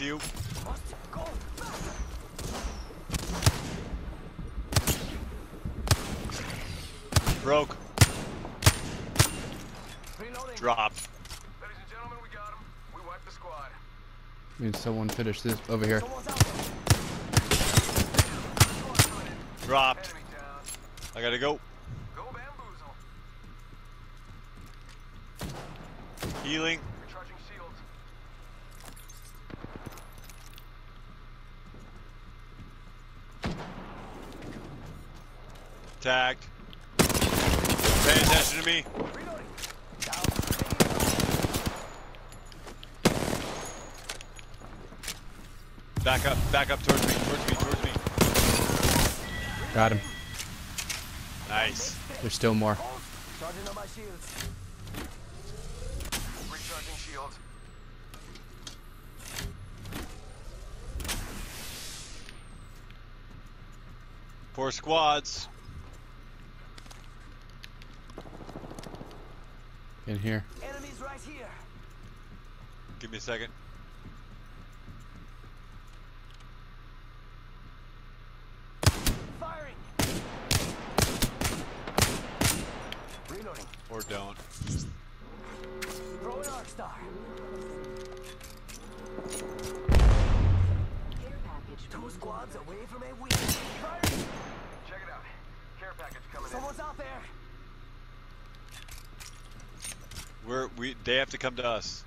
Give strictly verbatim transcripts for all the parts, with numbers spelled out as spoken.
you. Broke. Dropped. Ladies and gentlemen, we got him. We wiped the squad. Need someone finish this over here. Dropped. I gotta go. Go bamboozle. Healing. Recharging shields. Tagged. Pay attention to me. Back up, back up towards me, towards me, towards me. Got him. Nice. There's still more. Charging on my shields. Recharging shields. Four squads. In here. Enemies right here. Give me a second. Firing. Reloading. Or don't. Throw an arc star. Two squads away from a win. Firing. Check it out. Care package coming in. Someone's out there. We're we they have to come to us.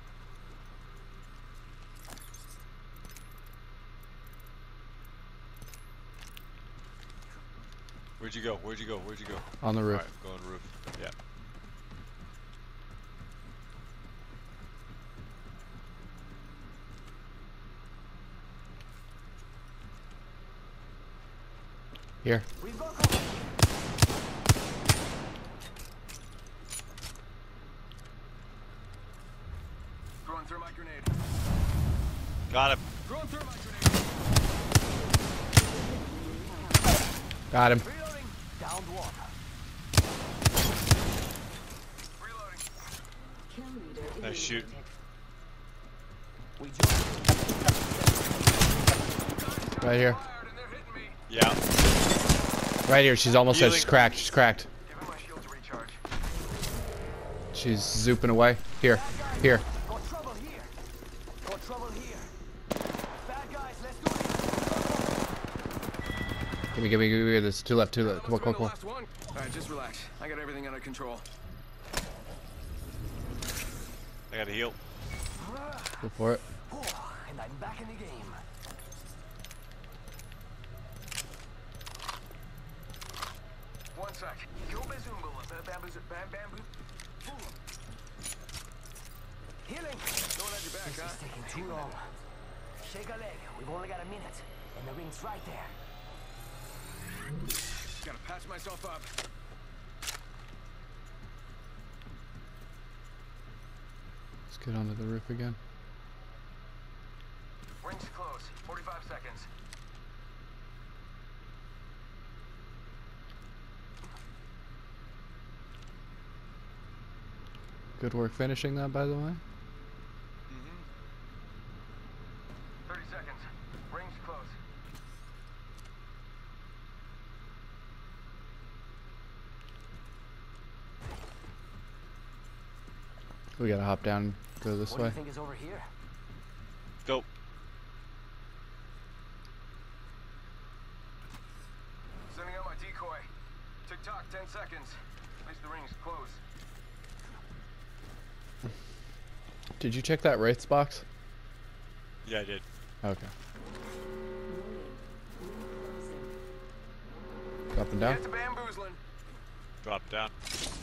Where'd you go? Where'd you go? Where'd you go? On the roof. Alright, go on the roof. Yeah. Here. We've got company. Throwing through my grenade. Got him. Throwing through my grenade. Got him. Reloading. Downed one. Reloading. Nice shooting. We joined. Right here. Fired and they're hitting me. Yeah. Right here. She's almost dead. Healing. She's cracked. She's cracked. Giving my shield to recharge. She's zooping away. Here. Here. Got trouble here. Got trouble here. Bad guys, let's do it. Give me, give me, give me. There's two left. Two left. Come on, come on, come on. Last one. All right, just relax. I got everything under control. I gotta heal. Go for it. Oh, and I'm back in the game. One sec. Yo, Bazumbo. Bamboo. Bamboo. Boom. Healing. Don't let your back, This huh? is taking too long. Shake a leg. We've only got a minute, and the ring's right there. Gotta patch myself up. Let's get onto the roof again. Ring's close. forty-five seconds. Good work finishing that, by the way. Mm-hmm. thirty seconds. Ring's close. We gotta hop down and go this What do way. you think is over here? Go. Sending out my decoy. Tick tock, ten seconds. At least the ring's close. Did you check that Wraiths box? Yeah, I did. Okay. Up and down. Get to bamboozling. Drop it down.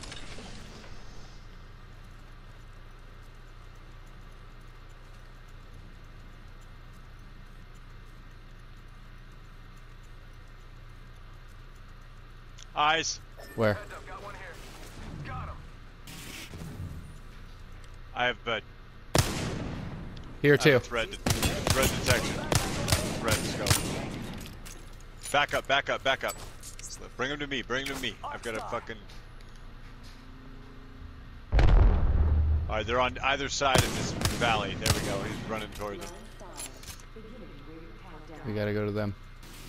Eyes. Where? Heads up, got one here. Got him. I have uh, Here I too. have thread, thread detection. Thread scope. Back up, back up, back up. Bring him to me, bring him to me. I've got a fucking... Alright, they're on either side of this valley. There we go, he's running towards them. We down. gotta go to them.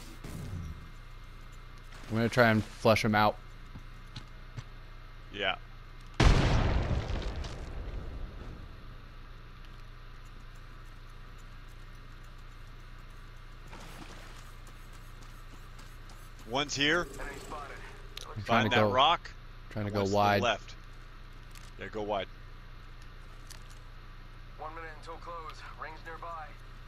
I'm gonna try and flush them out. Yeah. One's here. Enemy spotted. I'm trying Find to that go. rock. Trying to and go one's to the wide. left. Yeah, go wide. One minute until close. Rings nearby.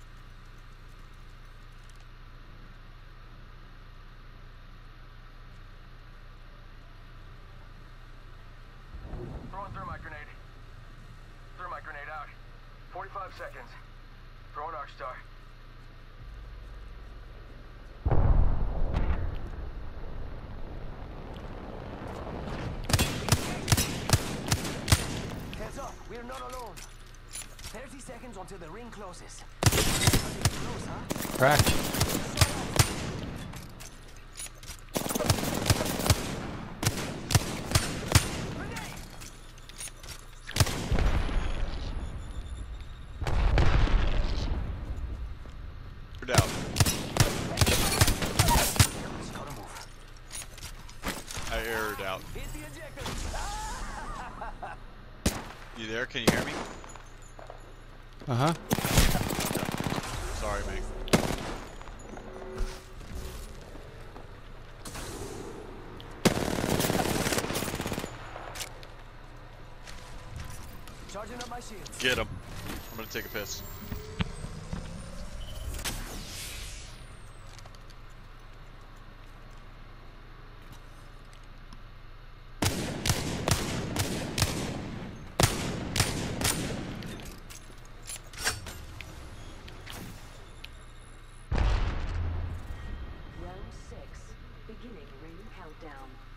Throwing thermite grenade. Thermite grenade out. forty-five seconds. Throwing arc star. Heads up, we're not alone. thirty seconds until the ring closes. Close, huh? Cracked. Grenade! We're down. Gotta move. I aired out. Hit the ejector. You there? Can you hear me? Uh huh. Sorry, mate. Charging up my shields. Get him. I'm gonna take a piss. Round six. Beginning ring countdown.